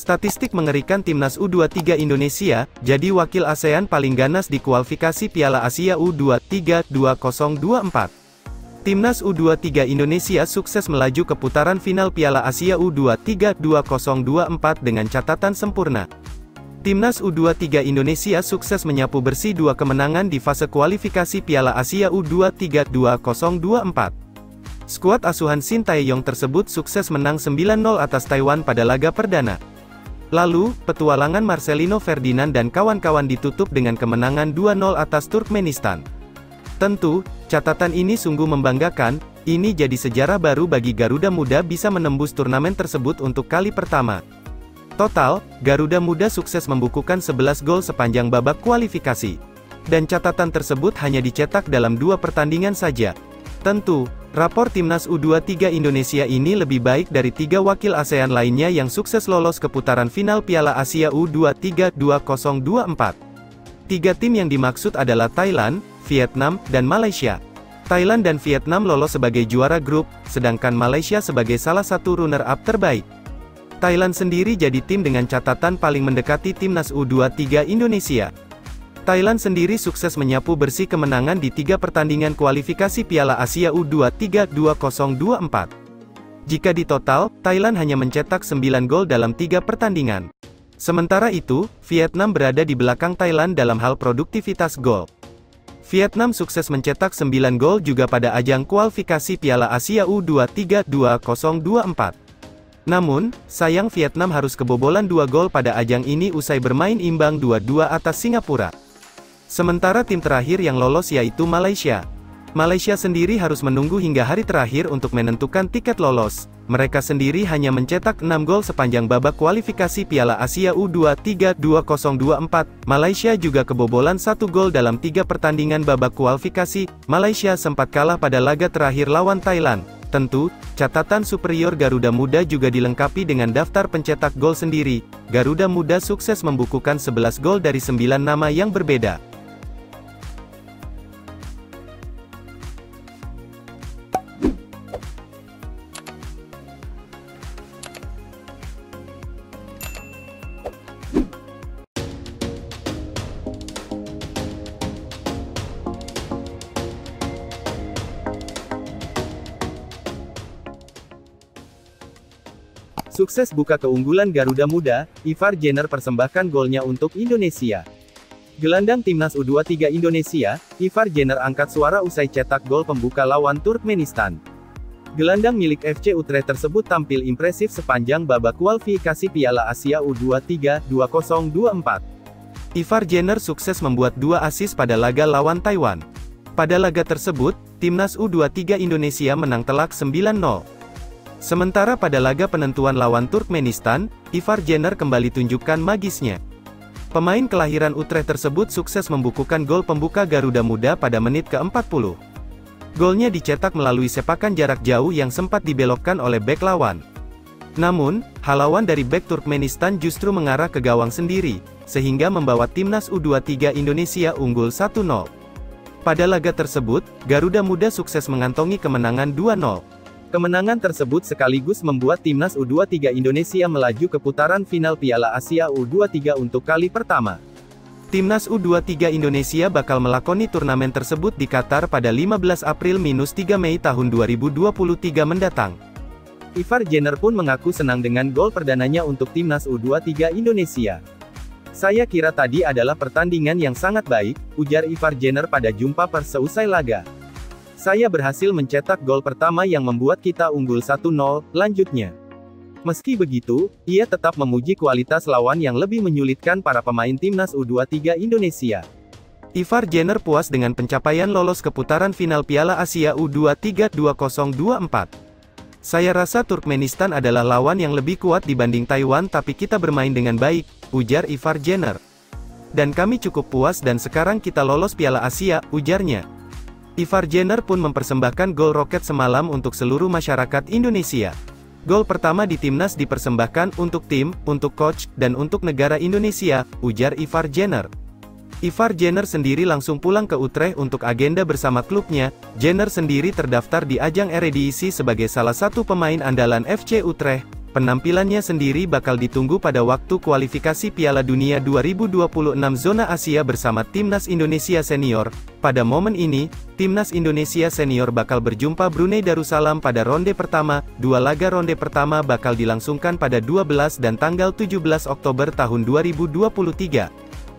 Statistik mengerikan timnas U23 Indonesia, jadi wakil ASEAN paling ganas di kualifikasi Piala Asia U23 2024. Timnas U23 Indonesia sukses melaju ke putaran final Piala Asia U23 2024 dengan catatan sempurna. Timnas U23 Indonesia sukses menyapu bersih 2 kemenangan di fase kualifikasi Piala Asia U23 2024. Skuad asuhan Shin Tae-yong tersebut sukses menang 9-0 atas Taiwan pada laga perdana. Lalu, petualangan Marcelino Ferdinand dan kawan-kawan ditutup dengan kemenangan 2-0 atas Turkmenistan. Tentu, catatan ini sungguh membanggakan, ini jadi sejarah baru bagi Garuda Muda bisa menembus turnamen tersebut untuk kali pertama. Total, Garuda Muda sukses membukukan 11 gol sepanjang babak kualifikasi. Dan catatan tersebut hanya dicetak dalam 2 pertandingan saja. Tentu, rapor Timnas U23 Indonesia ini lebih baik dari 3 wakil ASEAN lainnya yang sukses lolos ke putaran final Piala Asia U23 2024. 3 tim yang dimaksud adalah Thailand, Vietnam, dan Malaysia. Thailand dan Vietnam lolos sebagai juara grup, sedangkan Malaysia sebagai salah satu runner-up terbaik. Thailand sendiri jadi tim dengan catatan paling mendekati Timnas U23 Indonesia. Thailand sendiri sukses menyapu bersih kemenangan di 3 pertandingan kualifikasi Piala Asia U23 2024. Jika ditotal, Thailand hanya mencetak 9 gol dalam 3 pertandingan. Sementara itu, Vietnam berada di belakang Thailand dalam hal produktivitas gol. Vietnam sukses mencetak 9 gol juga pada ajang kualifikasi Piala Asia U23 2024. Namun, sayang Vietnam harus kebobolan 2 gol pada ajang ini usai bermain imbang 2-2 atas Singapura. Sementara tim terakhir yang lolos yaitu Malaysia. Malaysia sendiri harus menunggu hingga hari terakhir untuk menentukan tiket lolos. Mereka sendiri hanya mencetak 6 gol sepanjang babak kualifikasi Piala Asia U23 2024. Malaysia juga kebobolan 1 gol dalam 3 pertandingan babak kualifikasi. Malaysia sempat kalah pada laga terakhir lawan Thailand. Tentu, catatan superior Garuda Muda juga dilengkapi dengan daftar pencetak gol sendiri. Garuda Muda sukses membukukan 11 gol dari 9 nama yang berbeda. Sukses buka keunggulan Garuda Muda, Ivar Jenner persembahkan golnya untuk Indonesia. Gelandang Timnas U23 Indonesia, Ivar Jenner angkat suara usai cetak gol pembuka lawan Turkmenistan. Gelandang milik FC Utrecht tersebut tampil impresif sepanjang babak kualifikasi Piala Asia U23 2024. Ivar Jenner sukses membuat 2 assist pada laga lawan Taiwan. Pada laga tersebut, Timnas U23 Indonesia menang telak 9-0. Sementara pada laga penentuan lawan Turkmenistan, Ivar Jenner kembali tunjukkan magisnya. Pemain kelahiran Utrecht tersebut sukses membukukan gol pembuka Garuda Muda pada menit ke-40. Golnya dicetak melalui sepakan jarak jauh yang sempat dibelokkan oleh bek lawan. Namun, halauan dari bek Turkmenistan justru mengarah ke gawang sendiri, sehingga membawa Timnas U23 Indonesia unggul 1-0. Pada laga tersebut, Garuda Muda sukses mengantongi kemenangan 2-0. Kemenangan tersebut sekaligus membuat Timnas U23 Indonesia melaju ke putaran final Piala Asia U23 untuk kali pertama. Timnas U23 Indonesia bakal melakoni turnamen tersebut di Qatar pada 15 April-3 Mei tahun 2023 mendatang. Ivar Jenner pun mengaku senang dengan gol perdananya untuk Timnas U23 Indonesia. "Saya kira tadi adalah pertandingan yang sangat baik," ujar Ivar Jenner pada jumpa pers seusai laga. "Saya berhasil mencetak gol pertama yang membuat kita unggul 1-0, lanjutnya. Meski begitu, ia tetap memuji kualitas lawan yang lebih menyulitkan para pemain Timnas U23 Indonesia." Ivar Jenner puas dengan pencapaian lolos ke putaran final Piala Asia U23 2024. "Saya rasa Turkmenistan adalah lawan yang lebih kuat dibanding Taiwan tapi kita bermain dengan baik," ujar Ivar Jenner. "Dan kami cukup puas dan sekarang kita lolos Piala Asia," ujarnya. Ivar Jenner pun mempersembahkan gol roket semalam untuk seluruh masyarakat Indonesia. "Gol pertama di Timnas dipersembahkan untuk tim, untuk coach, dan untuk negara Indonesia," ujar Ivar Jenner. Ivar Jenner sendiri langsung pulang ke Utrecht untuk agenda bersama klubnya. Jenner sendiri terdaftar di ajang Eredivisie sebagai salah satu pemain andalan FC Utrecht. penampilannya sendiri bakal ditunggu pada waktu kualifikasi Piala Dunia 2026 zona Asia bersama Timnas Indonesia Senior. Pada momen ini, Timnas Indonesia Senior bakal berjumpa Brunei Darussalam pada ronde pertama. Dua laga ronde pertama bakal dilangsungkan pada 12 dan tanggal 17 Oktober tahun 2023.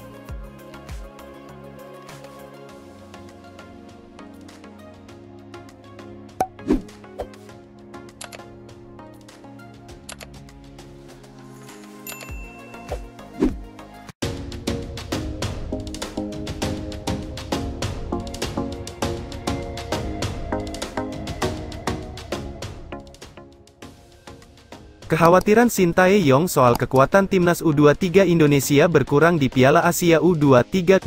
Kekhawatiran Sintayong soal kekuatan Timnas U23 Indonesia berkurang di Piala Asia U23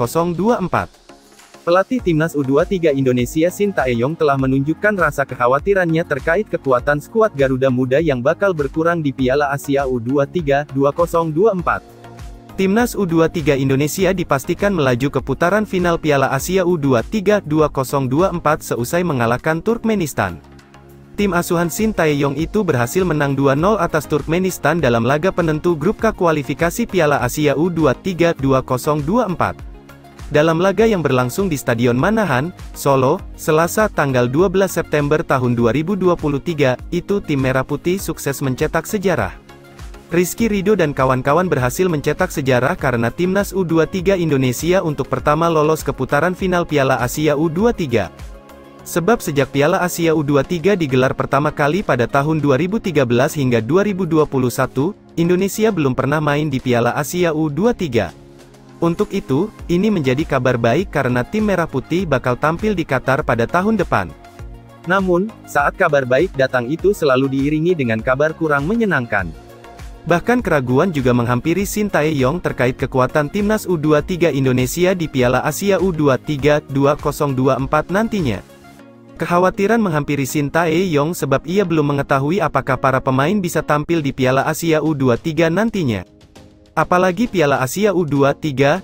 2024. Pelatih Timnas U23 Indonesia Sintayong telah menunjukkan rasa kekhawatirannya terkait kekuatan skuad Garuda Muda yang bakal berkurang di Piala Asia U23 2024. Timnas U23 Indonesia dipastikan melaju ke putaran final Piala Asia U23 2024 seusai mengalahkan Turkmenistan. Tim asuhan Sintayong itu berhasil menang 2-0 atas Turkmenistan dalam laga penentu grup K kualifikasi Piala Asia U23 2024. Dalam laga yang berlangsung di Stadion Manahan, Solo, Selasa tanggal 12 September tahun 2023, itu tim Merah Putih sukses mencetak sejarah. Rizky Ridho dan kawan-kawan berhasil mencetak sejarah karena Timnas U23 Indonesia untuk pertama lolos ke putaran final Piala Asia U23. Sebab sejak Piala Asia U23 digelar pertama kali pada tahun 2013 hingga 2021, Indonesia belum pernah main di Piala Asia U23. Untuk itu, ini menjadi kabar baik karena tim Merah Putih bakal tampil di Qatar pada tahun depan. Namun, saat kabar baik datang itu selalu diiringi dengan kabar kurang menyenangkan. Bahkan keraguan juga menghampiri Sintayong terkait kekuatan Timnas U23 Indonesia di Piala Asia U23 2024 nantinya. Kekhawatiran menghampiri Sintayong sebab ia belum mengetahui apakah para pemain bisa tampil di Piala Asia U23 nantinya. Apalagi Piala Asia U23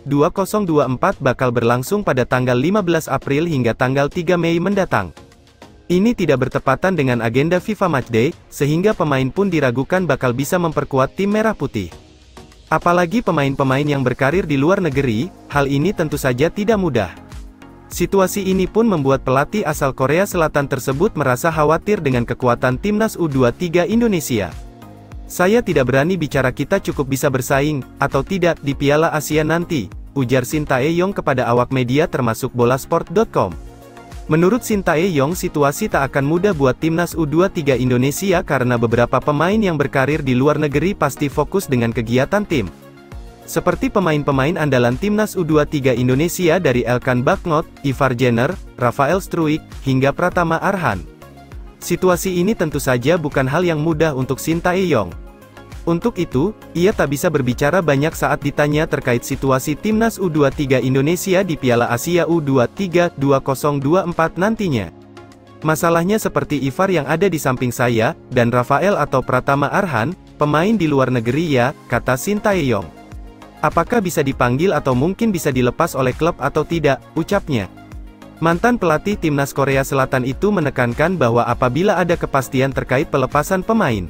2024 bakal berlangsung pada tanggal 15 April hingga tanggal 3 Mei mendatang. Ini tidak bertepatan dengan agenda FIFA Matchday, sehingga pemain pun diragukan bakal bisa memperkuat tim Merah Putih. Apalagi pemain-pemain yang berkarir di luar negeri, hal ini tentu saja tidak mudah. Situasi ini pun membuat pelatih asal Korea Selatan tersebut merasa khawatir dengan kekuatan Timnas U23 Indonesia. Saya tidak berani bicara kita cukup bisa bersaing, atau tidak, di Piala Asia nanti, ujar Sintayong kepada awak media termasuk bolasport.com. Menurut Sintayong situasi tak akan mudah buat Timnas U23 Indonesia karena beberapa pemain yang berkarir di luar negeri pasti fokus dengan kegiatan tim. Seperti pemain-pemain andalan Timnas U23 Indonesia dari Elkan Bagnot, Ivar Jenner, Rafael Struijk, hingga Pratama Arhan. Situasi ini tentu saja bukan hal yang mudah untuk Sintayong. Untuk itu, ia tak bisa berbicara banyak saat ditanya terkait situasi Timnas U23 Indonesia di Piala Asia U23 2024 nantinya. Masalahnya seperti Ivar yang ada di samping saya, dan Rafael atau Pratama Arhan, pemain di luar negeri ya, kata Sintayong. Apakah bisa dipanggil atau mungkin bisa dilepas oleh klub atau tidak, ucapnya. Mantan pelatih Timnas Korea Selatan itu menekankan bahwa apabila ada kepastian terkait pelepasan pemain,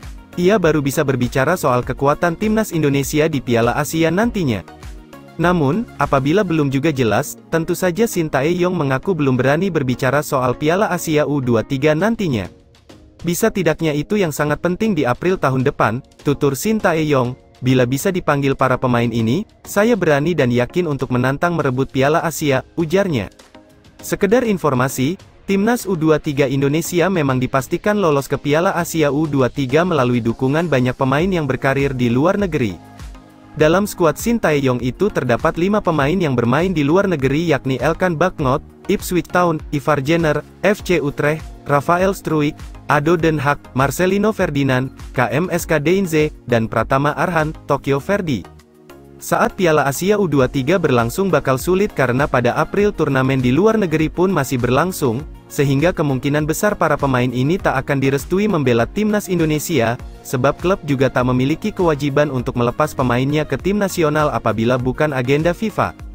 ia baru bisa berbicara soal kekuatan Timnas Indonesia di Piala Asia nantinya. Namun, apabila belum juga jelas, tentu saja Sintayong mengaku belum berani berbicara soal Piala Asia U23 nantinya. Bisa tidaknya itu yang sangat penting di April tahun depan, tutur Sintayong. Bila bisa dipanggil para pemain ini, saya berani dan yakin untuk menantang merebut Piala Asia, ujarnya. Sekedar informasi, Timnas U23 Indonesia memang dipastikan lolos ke Piala Asia U23 melalui dukungan banyak pemain yang berkarir di luar negeri. Dalam skuad Sintayong itu terdapat 5 pemain yang bermain di luar negeri yakni Elkan Bagnot, Ipswich Town, Ivar Jenner, FC Utrecht, Rafael Struijk, ADO Den Haag, Marcelino Ferdinand, KMSK Deinze, dan Pratama Arhan, Tokyo Verdy. Saat Piala Asia U23 berlangsung bakal sulit karena pada April turnamen di luar negeri pun masih berlangsung, sehingga kemungkinan besar para pemain ini tak akan direstui membela Timnas Indonesia, sebab klub juga tak memiliki kewajiban untuk melepas pemainnya ke tim nasional apabila bukan agenda FIFA.